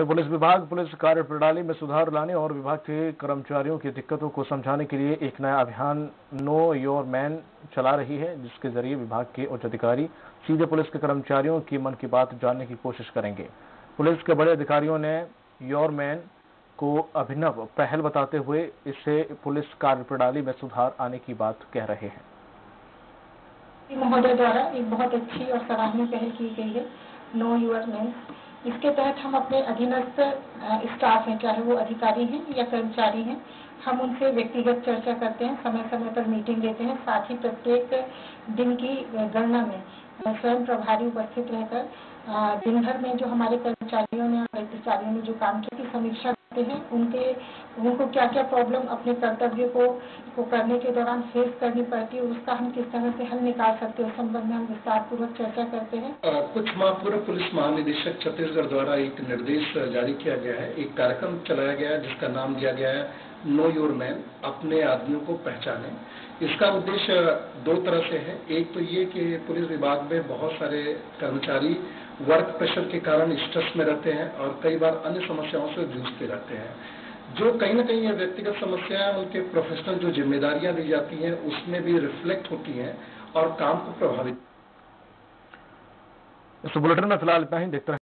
Police विभाग police कार्य प्रणाली में सुधार लाने और विभाग के कर्मचारियों की दिक्कतों को समझाने के लिए एक नया अभियान नो योर मैन चला रही है, जिसके जरिए विभाग के उच्च अधिकारी सीधे पुलिस के कर्मचारियों की मन की बात जानने की कोशिश करेंगे। पुलिस के बड़े अधिकारियों ने योर मैन को अभिनव पहल बताते हुए इससे पुलिस कार्य प्रणाली में सुधार आने की बात कह रहे हैं। महोदय द्वारा एक बहुत अच्छी और सराहनीय पहल की गई है नो योर मैन। इसके तहत हम अपने अधीनस्थ स्टाफ हैं, चाहे वो अधिकारी हैं या कर्मचारी हैं, हम उनसे व्यक्तिगत चर्चा करते हैं, समय समय पर मीटिंग लेते हैं। साथ ही प्रत्येक दिन की गणना में स्वयं प्रभारी उपस्थित रहकर दिन भर में जो हमारे कर्मचारियों ने और अधिकारियों ने जो काम किया की समीक्षा करते हैं। उनको क्या क्या प्रॉब्लम अपने कर्तव्य को करने के दौरान फेस करनी पड़ती है, उसका हम किस तरह से हल निकाल सकते हैं, उस संबंध में हम विस्तार पूर्वक चर्चा करते हैं। कुछ माह पूर्व पुलिस महानिदेशक छत्तीसगढ़ द्वारा एक निर्देश जारी किया गया है, एक कार्यक्रम चलाया गया है जिसका नाम दिया गया है नो योर मैन, अपने आदमियों को पहचाने। इसका उद्देश्य दो तरह से है। एक तो ये कि पुलिस विभाग में बहुत सारे कर्मचारी वर्क प्रेशर के कारण स्ट्रेस में रहते हैं और कई बार अन्य समस्याओं से जूझते रहते हैं। जो कहीं न कहीं ये व्यक्तिगत समस्याएं उनके प्रोफेशनल जो जिम्मेदारियां दी जाती हैं उसमें भी रिफ्लेक्ट होती हैं और काम को प्रभावित। इस बुलेटिन में फिलहाल इतना ही। देखते रहें।